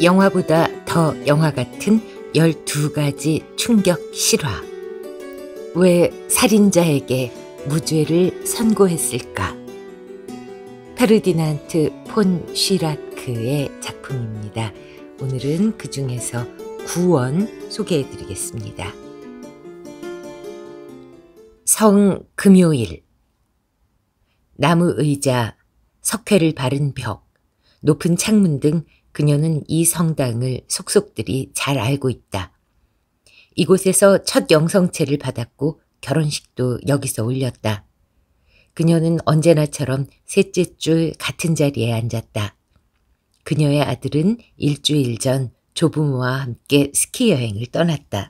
영화보다 더 영화 같은 12가지 충격 실화. 왜 살인자에게 무죄를 선고했을까? 페르디난트 폰 쉬라크의 작품입니다. 오늘은 그 중에서 9원 소개해 드리겠습니다. 성 금요일. 나무 의자, 석회를 바른 벽, 높은 창문 등 그녀는 이 성당을 속속들이 잘 알고 있다. 이곳에서 첫 영성체를 받았고 결혼식도 여기서 올렸다. 그녀는 언제나처럼 셋째 줄 같은 자리에 앉았다. 그녀의 아들은 일주일 전 조부모와 함께 스키 여행을 떠났다.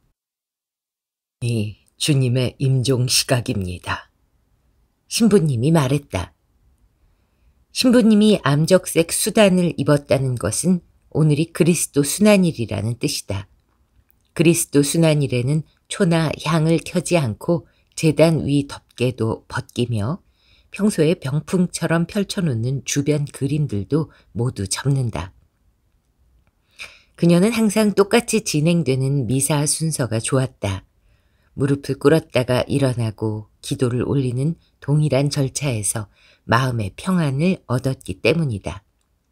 이 주님의 임종 시각입니다. 신부님이 말했다. 신부님이 암적색 수단을 입었다는 것은 오늘이 그리스도 순환일이라는 뜻이다. 그리스도 순환일에는 초나 향을 켜지 않고 제단 위 덮개도 벗기며 평소에 병풍처럼 펼쳐놓는 주변 그림들도 모두 접는다. 그녀는 항상 똑같이 진행되는 미사 순서가 좋았다. 무릎을 꿇었다가 일어나고 기도를 올리는 동일한 절차에서 마음의 평안을 얻었기 때문이다.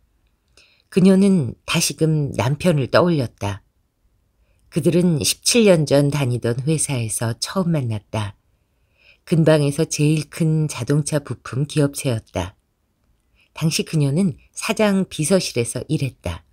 그녀는 다시금 남편을 떠올렸다. 그들은 17년 전 다니던 회사에서 처음 만났다. 근방에서 제일 큰 자동차 부품 기업체였다. 당시 그녀는 사장 비서실에서 일했다.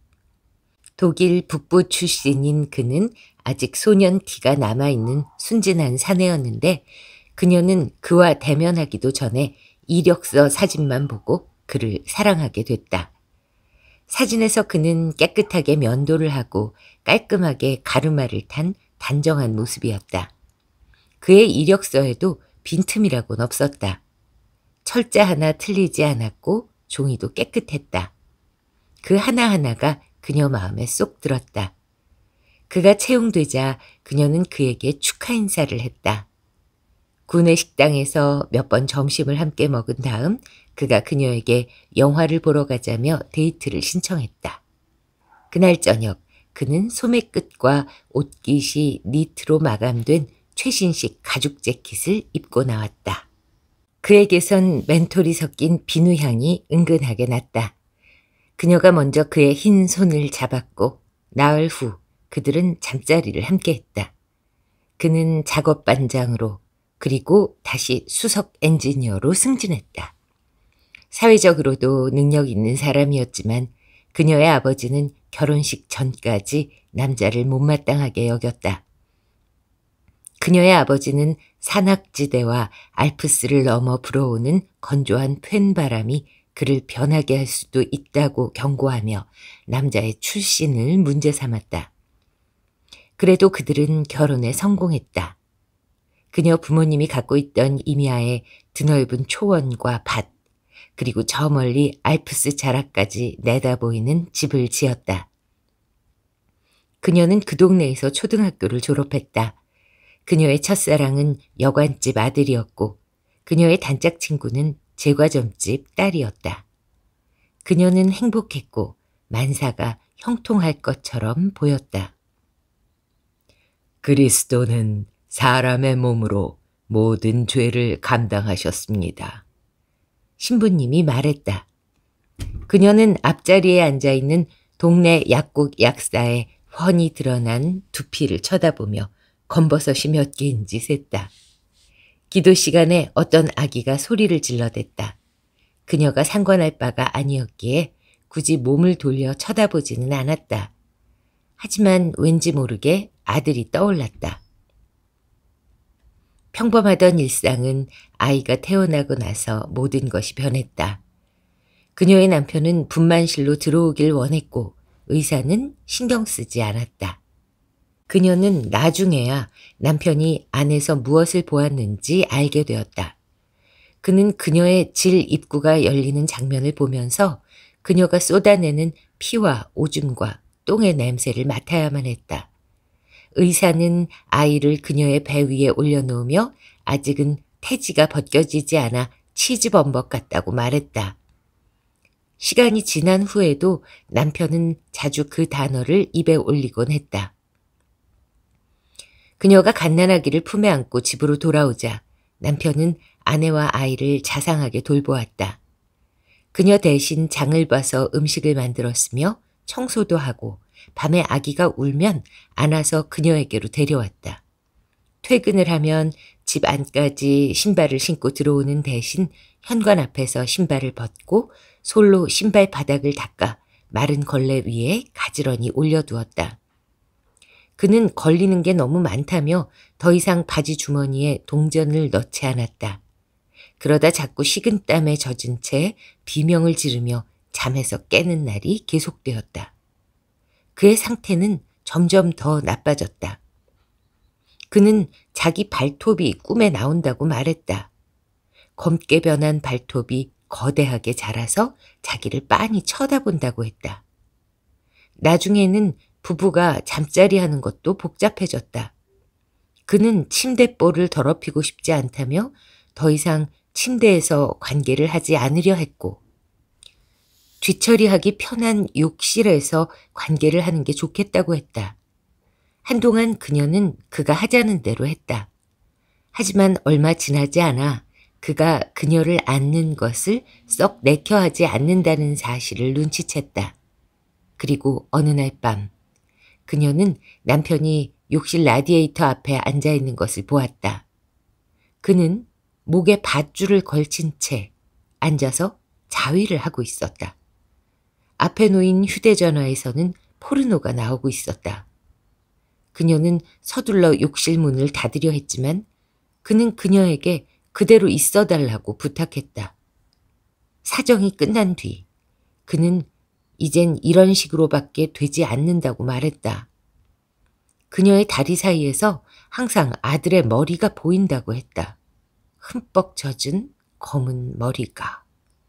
독일 북부 출신인 그는 아직 소년 티가 남아있는 순진한 사내였는데 그녀는 그와 대면하기도 전에 이력서 사진만 보고 그를 사랑하게 됐다. 사진에서 그는 깨끗하게 면도를 하고 깔끔하게 가르마를 탄 단정한 모습이었다. 그의 이력서에도 빈틈이라고는 없었다. 철자 하나 틀리지 않았고 종이도 깨끗했다. 그 하나하나가 그녀 마음에 쏙 들었다. 그가 채용되자 그녀는 그에게 축하 인사를 했다. 구내 식당에서 몇 번 점심을 함께 먹은 다음 그가 그녀에게 영화를 보러 가자며 데이트를 신청했다. 그날 저녁 그는 소매끝과 옷깃이 니트로 마감된 최신식 가죽 재킷을 입고 나왔다. 그에게선 멘톨이 섞인 비누 향이 은근하게 났다. 그녀가 먼저 그의 흰 손을 잡았고 나흘 후 그들은 잠자리를 함께 했다. 그는 작업 반장으로 그리고 다시 수석 엔지니어로 승진했다. 사회적으로도 능력 있는 사람이었지만 그녀의 아버지는 결혼식 전까지 남자를 못마땅하게 여겼다. 그녀의 아버지는 산악지대와 알프스를 넘어 불어오는 건조한 푯바람이 그를 변하게 할 수도 있다고 경고하며 남자의 출신을 문제 삼았다. 그래도 그들은 결혼에 성공했다. 그녀 부모님이 갖고 있던 임야에 드넓은 초원과 밭, 그리고 저 멀리 알프스 자락까지 내다보이는 집을 지었다. 그녀는 그 동네에서 초등학교를 졸업했다. 그녀의 첫사랑은 여관집 아들이었고 그녀의 단짝 친구는 제과점집 딸이었다. 그녀는 행복했고 만사가 형통할 것처럼 보였다. 그리스도는 사람의 몸으로 모든 죄를 감당하셨습니다. 신부님이 말했다. 그녀는 앞자리에 앉아있는 동네 약국 약사의 훤히 드러난 두피를 쳐다보며 검버섯이 몇 개인지 셌다. 기도 시간에 어떤 아기가 소리를 질러댔다. 그녀가 상관할 바가 아니었기에 굳이 몸을 돌려 쳐다보지는 않았다. 하지만 왠지 모르게 아들이 떠올랐다. 평범하던 일상은 아이가 태어나고 나서 모든 것이 변했다. 그녀의 남편은 분만실로 들어오길 원했고 의사는 신경 쓰지 않았다. 그녀는 나중에야 남편이 안에서 무엇을 보았는지 알게 되었다. 그는 그녀의 질 입구가 열리는 장면을 보면서 그녀가 쏟아내는 피와 오줌과 똥의 냄새를 맡아야만 했다. 의사는 아이를 그녀의 배 위에 올려놓으며 아직은 태지가 벗겨지지 않아 치즈범벅 같다고 말했다. 시간이 지난 후에도 남편은 자주 그 단어를 입에 올리곤 했다. 그녀가 갓난아기를 품에 안고 집으로 돌아오자 남편은 아내와 아이를 자상하게 돌보았다. 그녀 대신 장을 봐서 음식을 만들었으며 청소도 하고 밤에 아기가 울면 안아서 그녀에게로 데려왔다. 퇴근을 하면 집 안까지 신발을 신고 들어오는 대신 현관 앞에서 신발을 벗고 솔로 신발 바닥을 닦아 마른 걸레 위에 가지런히 올려두었다. 그는 걸리는 게 너무 많다며 더 이상 바지 주머니에 동전을 넣지 않았다. 그러다 자꾸 식은땀에 젖은 채 비명을 지르며 잠에서 깨는 날이 계속되었다. 그의 상태는 점점 더 나빠졌다. 그는 자기 발톱이 꿈에 나온다고 말했다. 검게 변한 발톱이 거대하게 자라서 자기를 빤히 쳐다본다고 했다. 나중에는 부부가 잠자리 하는 것도 복잡해졌다. 그는 침대볼을 더럽히고 싶지 않다며 더 이상 침대에서 관계를 하지 않으려 했고 뒤처리하기 편한 욕실에서 관계를 하는 게 좋겠다고 했다. 한동안 그녀는 그가 하자는 대로 했다. 하지만 얼마 지나지 않아 그가 그녀를 안는 것을 썩 내켜하지 않는다는 사실을 눈치챘다. 그리고 어느 날 밤 그녀는 남편이 욕실 라디에이터 앞에 앉아있는 것을 보았다. 그는 목에 밧줄을 걸친 채 앉아서 자위를 하고 있었다. 앞에 놓인 휴대전화에서는 포르노가 나오고 있었다. 그녀는 서둘러 욕실 문을 닫으려 했지만 그는 그녀에게 그대로 있어달라고 부탁했다. 사정이 끝난 뒤 그는 이젠 이런 식으로밖에 되지 않는다고 말했다. 그녀의 다리 사이에서 항상 아들의 머리가 보인다고 했다. 흠뻑 젖은 검은 머리가.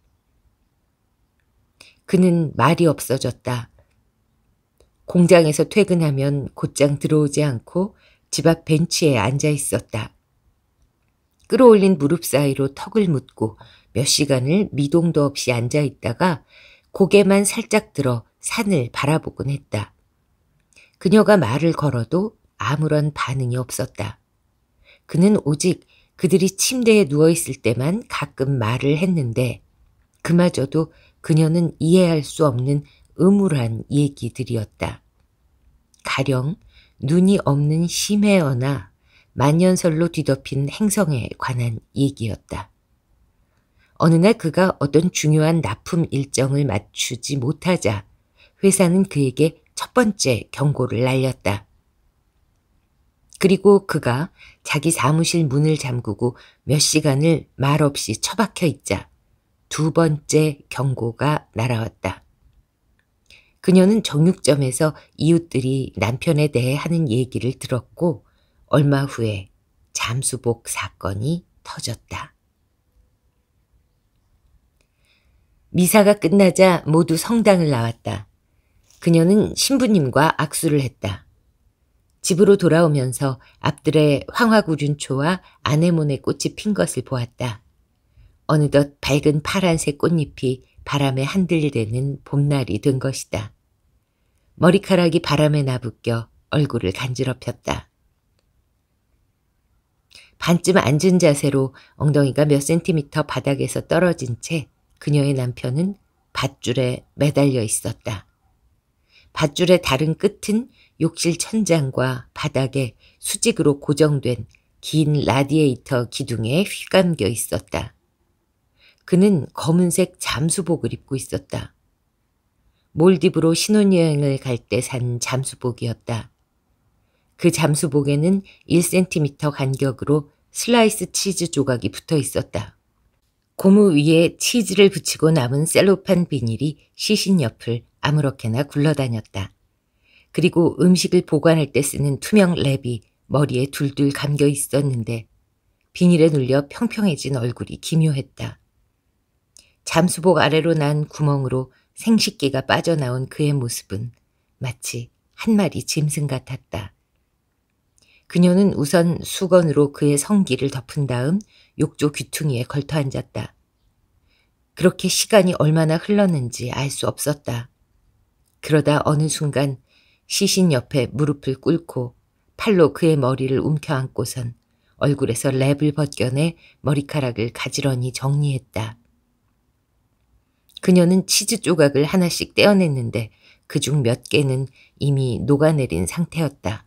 그는 말이 없어졌다. 공장에서 퇴근하면 곧장 들어오지 않고 집 앞 벤치에 앉아 있었다. 끌어올린 무릎 사이로 턱을 묻고 몇 시간을 미동도 없이 앉아 있다가 고개만 살짝 들어 산을 바라보곤 했다. 그녀가 말을 걸어도 아무런 반응이 없었다. 그는 오직 그들이 침대에 누워있을 때만 가끔 말을 했는데 그마저도 그녀는 이해할 수 없는 음울한 얘기들이었다. 가령 눈이 없는 심해어나 만년설로 뒤덮인 행성에 관한 얘기였다. 어느 날 그가 어떤 중요한 납품 일정을 맞추지 못하자 회사는 그에게 첫 번째 경고를 날렸다. 그리고 그가 자기 사무실 문을 잠그고 몇 시간을 말없이 처박혀 있자 두 번째 경고가 날아왔다. 그녀는 정육점에서 이웃들이 남편에 대해 하는 얘기를 들었고 얼마 후에 잠수복 사건이 터졌다. 미사가 끝나자 모두 성당을 나왔다. 그녀는 신부님과 악수를 했다. 집으로 돌아오면서 앞들에 황화구륜초와 아네모네 꽃이 핀 것을 보았다. 어느덧 밝은 파란색 꽃잎이 바람에 한들대는 봄날이 된 것이다. 머리카락이 바람에 나부껴 얼굴을 간지럽혔다. 반쯤 앉은 자세로 엉덩이가 몇 센티미터 바닥에서 떨어진 채 그녀의 남편은 밧줄에 매달려 있었다. 밧줄의 다른 끝은 욕실 천장과 바닥에 수직으로 고정된 긴 라디에이터 기둥에 휘감겨 있었다. 그는 검은색 잠수복을 입고 있었다. 몰디브로 신혼여행을 갈 때 산 잠수복이었다. 그 잠수복에는 1cm 간격으로 슬라이스 치즈 조각이 붙어 있었다. 고무 위에 치즈를 붙이고 남은 셀로판 비닐이 시신 옆을 아무렇게나 굴러다녔다. 그리고 음식을 보관할 때 쓰는 투명 랩이 머리에 둘둘 감겨 있었는데 비닐에 눌려 평평해진 얼굴이 기묘했다. 잠수복 아래로 난 구멍으로 생식기가 빠져나온 그의 모습은 마치 한 마리 짐승 같았다. 그녀는 우선 수건으로 그의 성기를 덮은 다음 욕조 귀퉁이에 걸터 앉았다. 그렇게 시간이 얼마나 흘렀는지 알 수 없었다. 그러다 어느 순간 시신 옆에 무릎을 꿇고 팔로 그의 머리를 움켜안고선 얼굴에서 랩을 벗겨내 머리카락을 가지런히 정리했다. 그녀는 치즈 조각을 하나씩 떼어냈는데 그중 몇 개는 이미 녹아내린 상태였다.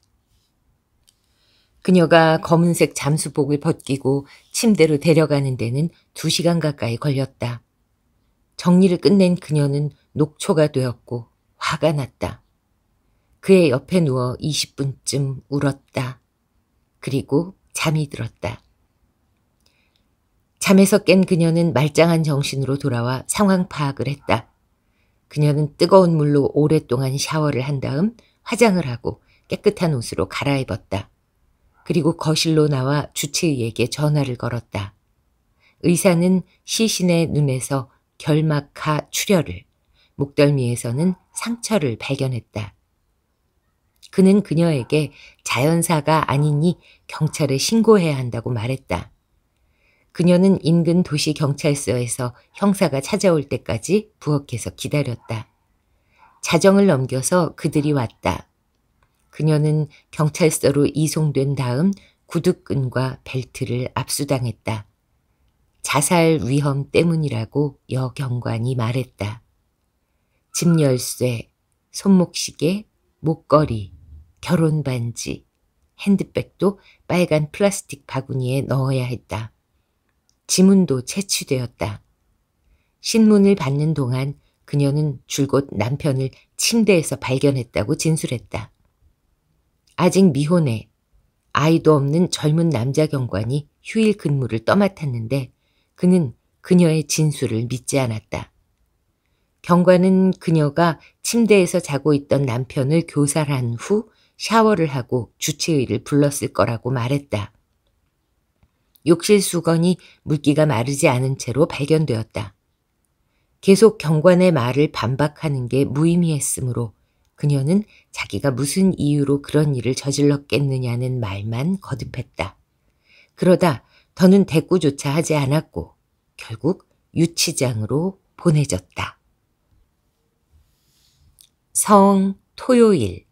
그녀가 검은색 잠수복을 벗기고 침대로 데려가는 데는 2시간 가까이 걸렸다. 정리를 끝낸 그녀는 녹초가 되었고 화가 났다. 그의 옆에 누워 20분쯤 울었다. 그리고 잠이 들었다. 잠에서 깬 그녀는 말짱한 정신으로 돌아와 상황 파악을 했다. 그녀는 뜨거운 물로 오랫동안 샤워를 한 다음 화장을 하고 깨끗한 옷으로 갈아입었다. 그리고 거실로 나와 주치의에게 전화를 걸었다. 의사는 시신의 눈에서 결막하 출혈을, 목덜미에서는 상처를 발견했다. 그는 그녀에게 자연사가 아니니 경찰에 신고해야 한다고 말했다. 그녀는 인근 도시경찰서에서 형사가 찾아올 때까지 부엌에서 기다렸다. 자정을 넘겨서 그들이 왔다. 그녀는 경찰서로 이송된 다음 구두끈과 벨트를 압수당했다. 자살 위험 때문이라고 여 경관이 말했다. 집 열쇠, 손목시계, 목걸이, 결혼 반지, 핸드백도 빨간 플라스틱 바구니에 넣어야 했다. 지문도 채취되었다. 신문을 받는 동안 그녀는 줄곧 남편을 침대에서 발견했다고 진술했다. 아직 미혼에 아이도 없는 젊은 남자 경관이 휴일 근무를 떠맡았는데 그는 그녀의 진술을 믿지 않았다. 경관은 그녀가 침대에서 자고 있던 남편을 교살한 후 샤워를 하고 주치의를 불렀을 거라고 말했다. 욕실 수건이 물기가 마르지 않은 채로 발견되었다. 계속 경관의 말을 반박하는 게 무의미했으므로 그녀는 자기가 무슨 이유로 그런 일을 저질렀겠느냐는 말만 거듭했다. 그러다 더는 대꾸조차 하지 않았고 결국 유치장으로 보내졌다. 성 토요일.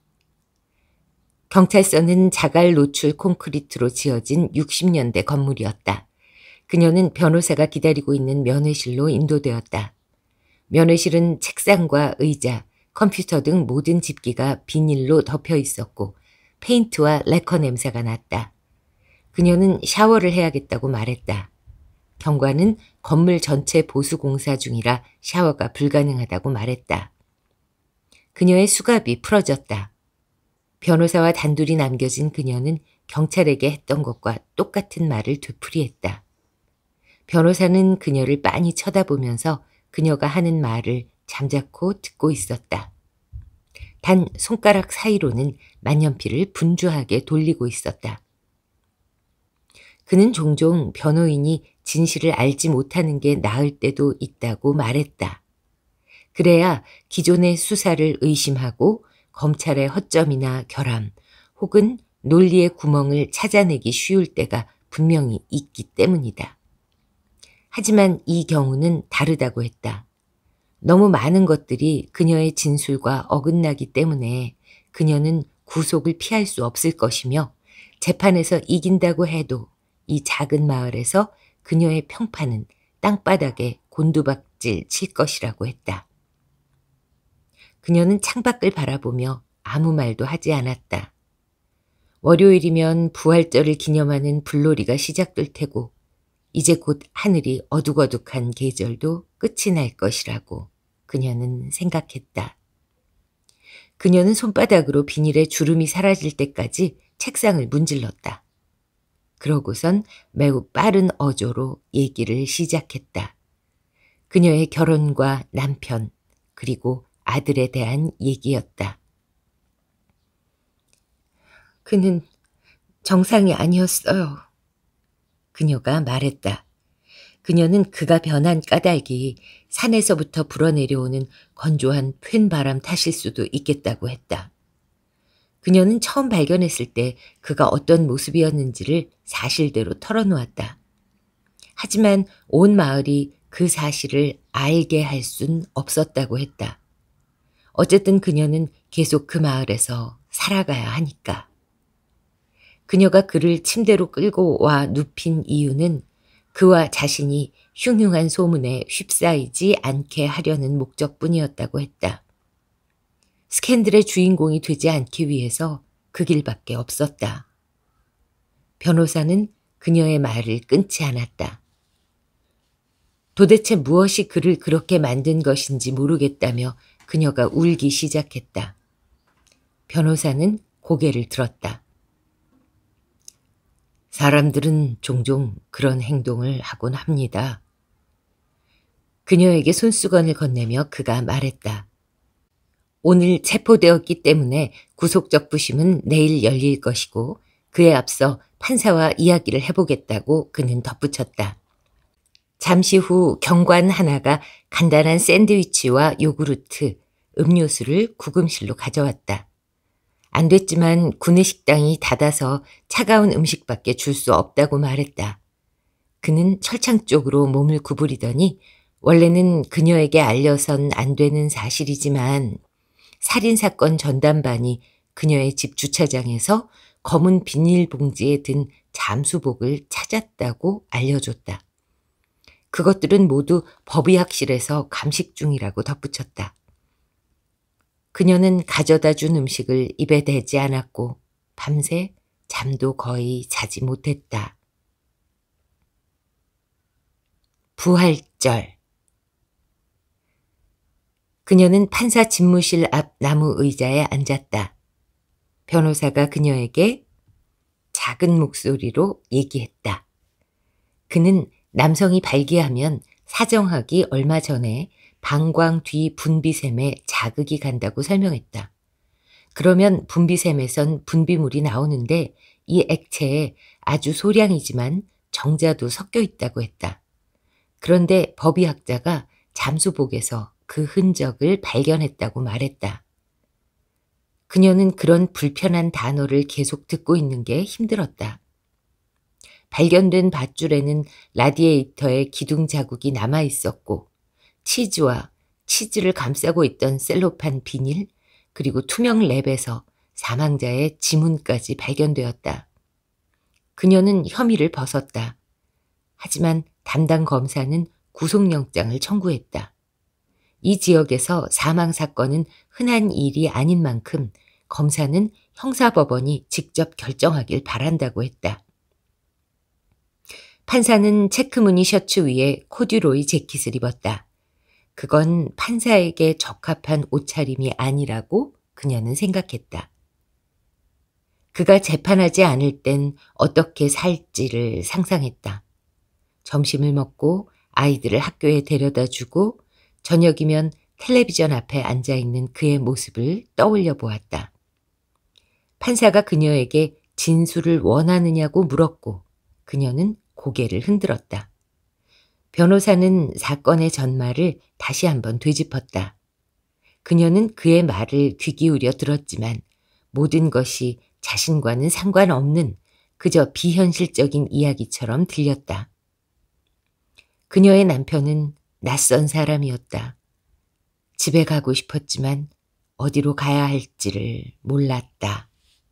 경찰서는 자갈 노출 콘크리트로 지어진 60년대 건물이었다. 그녀는 변호사가 기다리고 있는 면회실로 인도되었다. 면회실은 책상과 의자, 컴퓨터 등 모든 집기가 비닐로 덮여 있었고 페인트와 레커 냄새가 났다. 그녀는 샤워를 해야겠다고 말했다. 경관은 건물 전체 보수 공사 중이라 샤워가 불가능하다고 말했다. 그녀의 수갑이 풀어졌다. 변호사와 단둘이 남겨진 그녀는 경찰에게 했던 것과 똑같은 말을 되풀이했다. 변호사는 그녀를 빤히 쳐다보면서 그녀가 하는 말을 잠자코 듣고 있었다. 단 손가락 사이로는 만년필을 분주하게 돌리고 있었다. 그는 종종 변호인이 진실을 알지 못하는 게 나을 때도 있다고 말했다. 그래야 기존의 수사를 의심하고 검찰의 허점이나 결함 혹은 논리의 구멍을 찾아내기 쉬울 때가 분명히 있기 때문이다. 하지만 이 경우는 다르다고 했다. 너무 많은 것들이 그녀의 진술과 어긋나기 때문에 그녀는 구속을 피할 수 없을 것이며 재판에서 이긴다고 해도 이 작은 마을에서 그녀의 평판은 땅바닥에 곤두박질 칠 것이라고 했다. 그녀는 창밖을 바라보며 아무 말도 하지 않았다. 월요일이면 부활절을 기념하는 불놀이가 시작될 테고 이제 곧 하늘이 어둑어둑한 계절도 끝이 날 것이라고 그녀는 생각했다. 그녀는 손바닥으로 비닐에 주름이 사라질 때까지 책상을 문질렀다. 그러고선 매우 빠른 어조로 얘기를 시작했다. 그녀의 결혼과 남편 그리고 아들에 대한 얘기였다. 그는 정상이 아니었어요. 그녀가 말했다. 그녀는 그가 변한 까닭이 산에서부터 불어내려오는 건조한 푯 바람 탓일 수도 있겠다고 했다. 그녀는 처음 발견했을 때 그가 어떤 모습이었는지를 사실대로 털어놓았다. 하지만 온 마을이 그 사실을 알게 할 순 없었다고 했다. 어쨌든 그녀는 계속 그 마을에서 살아가야 하니까. 그녀가 그를 침대로 끌고 와 눕힌 이유는 그와 자신이 흉흉한 소문에 휩싸이지 않게 하려는 목적뿐이었다고 했다. 스캔들의 주인공이 되지 않기 위해서 그 길밖에 없었다. 변호사는 그녀의 말을 끊지 않았다. 도대체 무엇이 그를 그렇게 만든 것인지 모르겠다며 그녀가 울기 시작했다. 변호사는 고개를 들었다. 사람들은 종종 그런 행동을 하곤 합니다. 그녀에게 손수건을 건네며 그가 말했다. 오늘 체포되었기 때문에 구속적부심은 내일 열릴 것이고 그에 앞서 판사와 이야기를 해보겠다고 그는 덧붙였다. 잠시 후 경관 하나가 간단한 샌드위치와 요구르트, 음료수를 구금실로 가져왔다. 안 됐지만 구내식당이 닫아서 차가운 음식밖에 줄 수 없다고 말했다. 그는 철창 쪽으로 몸을 구부리더니 원래는 그녀에게 알려선 안 되는 사실이지만 살인사건 전담반이 그녀의 집 주차장에서 검은 비닐봉지에 든 잠수복을 찾았다고 알려줬다. 그것들은 모두 법의학실에서 감식 중이라고 덧붙였다. 그녀는 가져다 준 음식을 입에 대지 않았고 밤새 잠도 거의 자지 못했다. 부활절. 그녀는 판사 집무실 앞 나무 의자에 앉았다. 변호사가 그녀에게 작은 목소리로 얘기했다. 그는 남성이 발기하면 사정하기 얼마 전에 방광 뒤 분비샘에 자극이 간다고 설명했다. 그러면 분비샘에선 분비물이 나오는데 이 액체에 아주 소량이지만 정자도 섞여 있다고 했다. 그런데 법의학자가 잠수복에서 그 흔적을 발견했다고 말했다. 그녀는 그런 불편한 단어를 계속 듣고 있는 게 힘들었다. 발견된 밧줄에는 라디에이터에 기둥 자국이 남아 있었고 치즈와 치즈를 감싸고 있던 셀로판 비닐 그리고 투명 랩에서 사망자의 지문까지 발견되었다. 그녀는 혐의를 벗었다. 하지만 담당 검사는 구속영장을 청구했다. 이 지역에서 사망사건은 흔한 일이 아닌 만큼 검사는 형사법원이 직접 결정하길 바란다고 했다. 판사는 체크무늬 셔츠 위에 코듀로이 재킷을 입었다. 그건 판사에게 적합한 옷차림이 아니라고 그녀는 생각했다. 그가 재판하지 않을 땐 어떻게 살지를 상상했다. 점심을 먹고 아이들을 학교에 데려다 주고 저녁이면 텔레비전 앞에 앉아있는 그의 모습을 떠올려 보았다. 판사가 그녀에게 진술을 원하느냐고 물었고 그녀는 고개를 흔들었다. 변호사는 사건의 전말을 다시 한번 되짚었다. 그녀는 그의 말을 귀 기울여 들었지만 모든 것이 자신과는 상관없는 그저 비현실적인 이야기처럼 들렸다. 그녀의 남편은 낯선 사람이었다. 집에 가고 싶었지만 어디로 가야 할지를 몰랐다.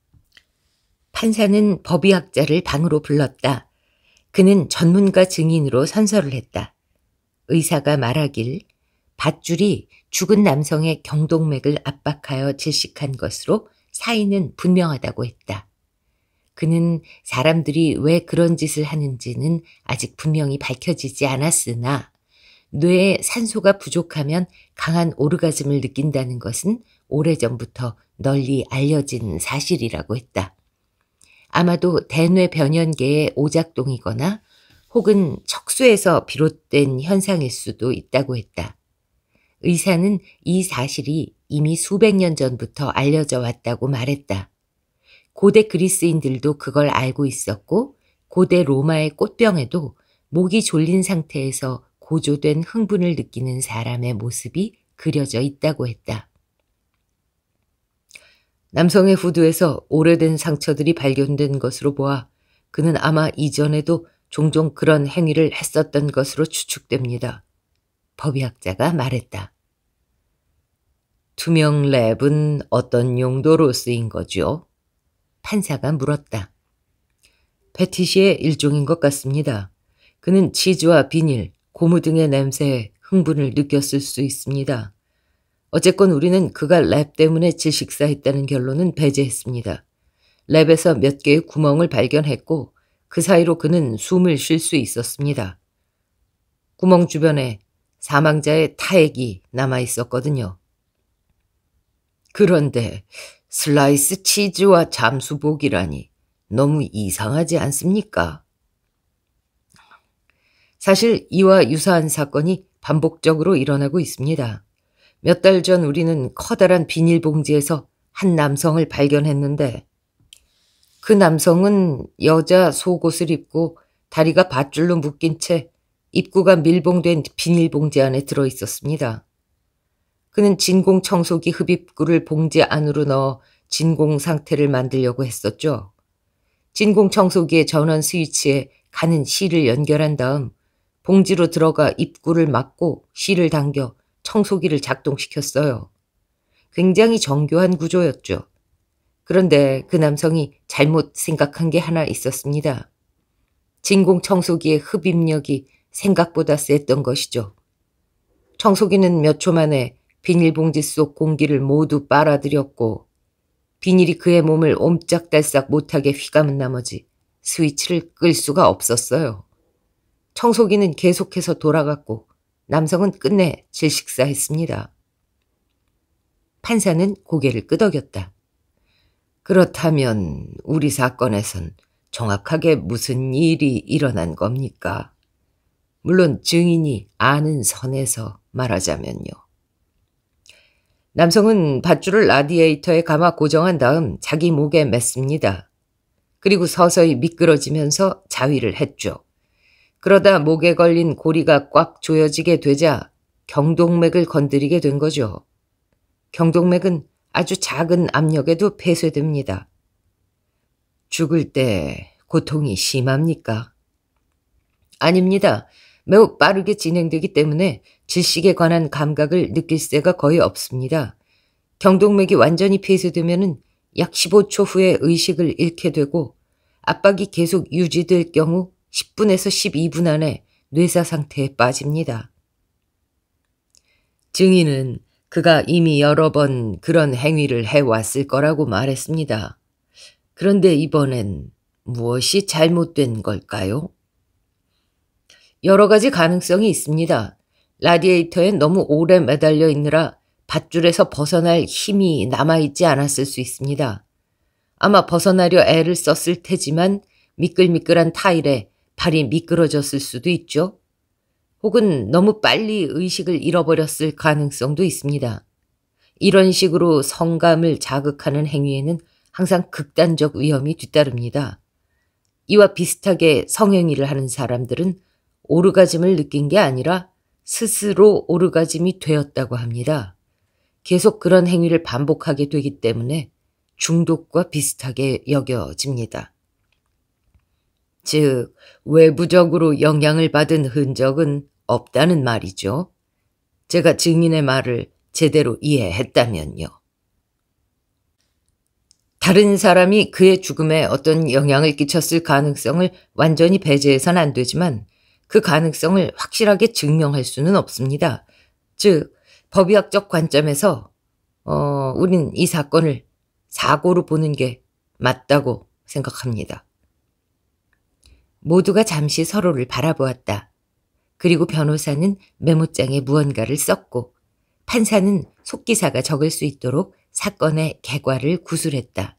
판사는 법의학자를 방으로 불렀다. 그는 전문가 증인으로 선서를 했다. 의사가 말하길 밧줄이 죽은 남성의 경동맥을 압박하여 질식한 것으로 사인은 분명하다고 했다. 그는 사람들이 왜 그런 짓을 하는지는 아직 분명히 밝혀지지 않았으나 뇌에 산소가 부족하면 강한 오르가즘을 느낀다는 것은 오래전부터 널리 알려진 사실이라고 했다. 아마도 대뇌 변연계의 오작동이거나 혹은 척수에서 비롯된 현상일 수도 있다고 했다. 의사는 이 사실이 이미 수백 년 전부터 알려져 왔다고 말했다. 고대 그리스인들도 그걸 알고 있었고 고대 로마의 꽃병에도 목이 졸린 상태에서 고조된 흥분을 느끼는 사람의 모습이 그려져 있다고 했다. 남성의 후두에서 오래된 상처들이 발견된 것으로 보아 그는 아마 이전에도 종종 그런 행위를 했었던 것으로 추측됩니다. 법의학자가 말했다. 투명 랩은 어떤 용도로 쓰인 거죠? 판사가 물었다. 패티시의 일종인 것 같습니다. 그는 치즈와 비닐, 고무 등의 냄새에 흥분을 느꼈을 수 있습니다. 어쨌건 우리는 그가 랩 때문에 질식사했다는 결론은 배제했습니다. 랩에서 몇 개의 구멍을 발견했고 그 사이로 그는 숨을 쉴 수 있었습니다. 구멍 주변에 사망자의 타액이 남아있었거든요. 그런데 슬라이스 치즈와 잠수복이라니 너무 이상하지 않습니까? 사실 이와 유사한 사건이 반복적으로 일어나고 있습니다. 몇 달 전 우리는 커다란 비닐봉지에서 한 남성을 발견했는데 그 남성은 여자 속옷을 입고 다리가 밧줄로 묶인 채 입구가 밀봉된 비닐봉지 안에 들어있었습니다. 그는 진공청소기 흡입구를 봉지 안으로 넣어 진공 상태를 만들려고 했었죠. 진공청소기의 전원 스위치에 가는 실을 연결한 다음 봉지로 들어가 입구를 막고 실을 당겨 청소기를 작동시켰어요. 굉장히 정교한 구조였죠. 그런데 그 남성이 잘못 생각한 게 하나 있었습니다. 진공청소기의 흡입력이 생각보다 셌던 것이죠. 청소기는 몇 초 만에 비닐봉지 속 공기를 모두 빨아들였고 비닐이 그의 몸을 옴짝달싹 못하게 휘감은 나머지 스위치를 끌 수가 없었어요. 청소기는 계속해서 돌아갔고 남성은 끝내 질식사했습니다. 판사는 고개를 끄덕였다. 그렇다면 우리 사건에선 정확하게 무슨 일이 일어난 겁니까? 물론 증인이 아는 선에서 말하자면요. 남성은 밧줄을 라디에이터에 감아 고정한 다음 자기 목에 맸습니다. 그리고 서서히 미끄러지면서 자위를 했죠. 그러다 목에 걸린 고리가 꽉 조여지게 되자 경동맥을 건드리게 된 거죠. 경동맥은 아주 작은 압력에도 폐쇄됩니다. 죽을 때 고통이 심합니까? 아닙니다. 매우 빠르게 진행되기 때문에 질식에 관한 감각을 느낄 새가 거의 없습니다. 경동맥이 완전히 폐쇄되면 약 15초 후에 의식을 잃게 되고 압박이 계속 유지될 경우 10분에서 12분 안에 뇌사 상태에 빠집니다. 증인은 그가 이미 여러 번 그런 행위를 해왔을 거라고 말했습니다. 그런데 이번엔 무엇이 잘못된 걸까요? 여러 가지 가능성이 있습니다. 라디에이터에 너무 오래 매달려 있느라 밧줄에서 벗어날 힘이 남아있지 않았을 수 있습니다. 아마 벗어나려 애를 썼을 테지만 미끌미끌한 타일에 발이 미끄러졌을 수도 있죠. 혹은 너무 빨리 의식을 잃어버렸을 가능성도 있습니다. 이런 식으로 성감을 자극하는 행위에는 항상 극단적 위험이 뒤따릅니다. 이와 비슷하게 성행위를 하는 사람들은 오르가즘을 느낀 게 아니라 스스로 오르가즘이 되었다고 합니다. 계속 그런 행위를 반복하게 되기 때문에 중독과 비슷하게 여겨집니다. 즉, 외부적으로 영향을 받은 흔적은 없다는 말이죠. 제가 증인의 말을 제대로 이해했다면요. 다른 사람이 그의 죽음에 어떤 영향을 끼쳤을 가능성을 완전히 배제해선 안 되지만 그 가능성을 확실하게 증명할 수는 없습니다. 즉, 법의학적 관점에서 우린 이 사건을 사고로 보는 게 맞다고 생각합니다. 모두가 잠시 서로를 바라보았다. 그리고 변호사는 메모장에 무언가를 썼고 판사는 속기사가 적을 수 있도록 사건의 객과를 구술했다.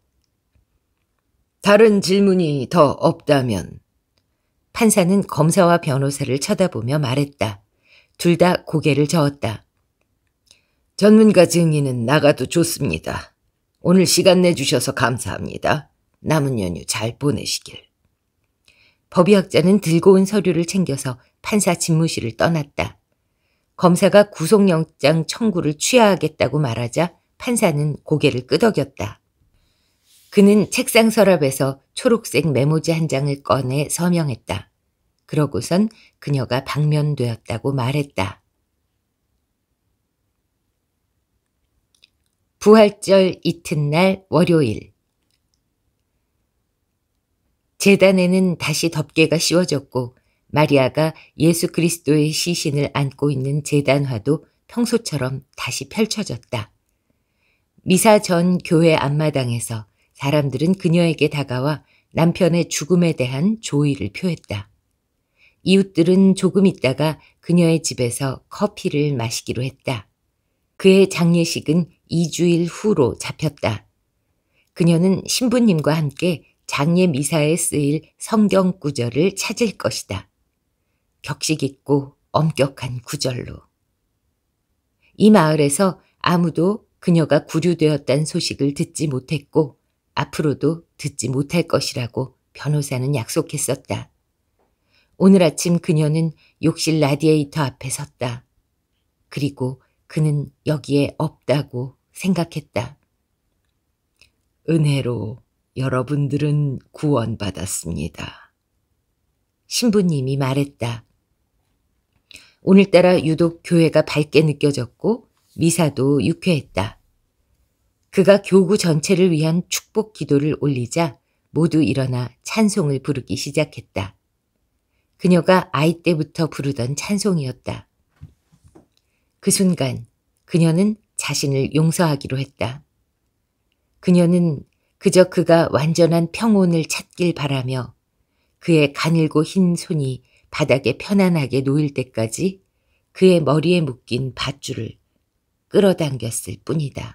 다른 질문이 더 없다면? 판사는 검사와 변호사를 쳐다보며 말했다. 둘 다 고개를 저었다. 전문가 증인은 나가도 좋습니다. 오늘 시간 내주셔서 감사합니다. 남은 연휴 잘 보내시길. 법의학자는 들고 온 서류를 챙겨서 판사 집무실을 떠났다. 검사가 구속영장 청구를 취하하겠다고 말하자 판사는 고개를 끄덕였다. 그는 책상 서랍에서 초록색 메모지 한 장을 꺼내 서명했다. 그러고선 그녀가 방면되었다고 말했다. 부활절 이튿날 월요일. 제단에는 다시 덮개가 씌워졌고 마리아가 예수 그리스도의 시신을 안고 있는 제단화도 평소처럼 다시 펼쳐졌다. 미사 전 교회 앞마당에서 사람들은 그녀에게 다가와 남편의 죽음에 대한 조의를 표했다. 이웃들은 조금 있다가 그녀의 집에서 커피를 마시기로 했다. 그의 장례식은 2주일 후로 잡혔다. 그녀는 신부님과 함께 장례 미사에 쓰일 성경 구절을 찾을 것이다. 격식 있고 엄격한 구절로. 이 마을에서 아무도 그녀가 구류되었다는 소식을 듣지 못했고 앞으로도 듣지 못할 것이라고 변호사는 약속했었다. 오늘 아침 그녀는 욕실 라디에이터 앞에 섰다. 그리고 그는 여기에 없다고 생각했다. 은혜로 여러분들은 구원받았습니다. 신부님이 말했다. 오늘따라 유독 교회가 밝게 느껴졌고 미사도 유쾌했다. 그가 교구 전체를 위한 축복 기도를 올리자 모두 일어나 찬송을 부르기 시작했다. 그녀가 아이 때부터 부르던 찬송이었다. 그 순간 그녀는 자신을 용서하기로 했다. 그녀는 그저 그가 완전한 평온을 찾길 바라며 그의 가늘고 흰 손이 바닥에 편안하게 놓일 때까지 그의 머리에 묶인 밧줄을 끌어당겼을 뿐이다.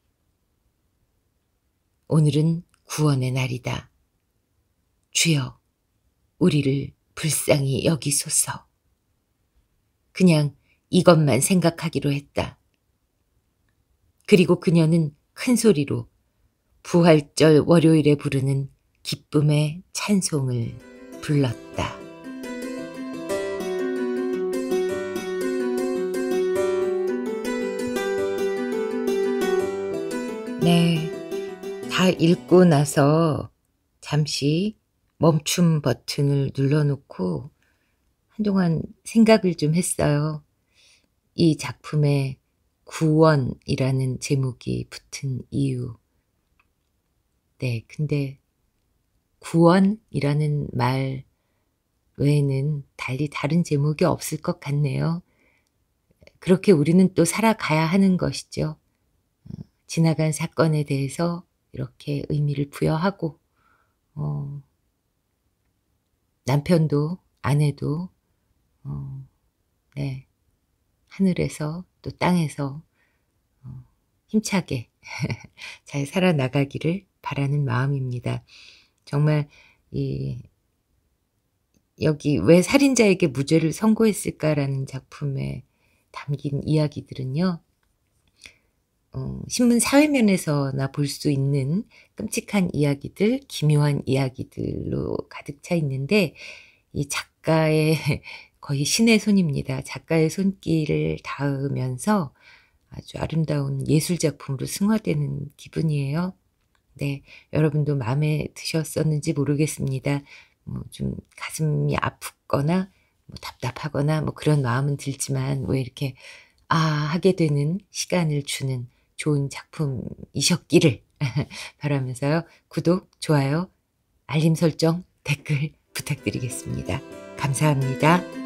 오늘은 구원의 날이다. 주여, 우리를 불쌍히 여기소서. 그냥 이것만 생각하기로 했다. 그리고 그녀는 큰 소리로 부활절 월요일에 부르는 기쁨의 찬송을 불렀다. 네, 다 읽고 나서 잠시 멈춤 버튼을 눌러놓고 한동안 생각을 좀 했어요. 이 작품에 구원이라는 제목이 붙은 이유. 네, 근데 구원이라는 말 외에는 달리 다른 제목이 없을 것 같네요. 그렇게 우리는 또 살아가야 하는 것이죠. 지나간 사건에 대해서 이렇게 의미를 부여하고 남편도 아내도 네, 하늘에서 또 땅에서 힘차게 잘 살아나가기를 바라는 마음입니다. 정말 여기 왜 살인자에게 무죄를 선고했을까라는 작품에 담긴 이야기들은요. 신문 사회면에서나 볼 수 있는 끔찍한 이야기들, 기묘한 이야기들로 가득 차 있는데 이 작가의 거의 신의 손입니다. 작가의 손길을 닿으면서 아주 아름다운 예술작품으로 승화되는 기분이에요. 네, 여러분도 마음에 드셨었는지 모르겠습니다. 좀 가슴이 아프거나 답답하거나 그런 마음은 들지만 왜 이렇게 하게 되는 시간을 주는 좋은 작품이셨기를 바라면서요. 구독, 좋아요, 알림 설정, 댓글 부탁드리겠습니다. 감사합니다.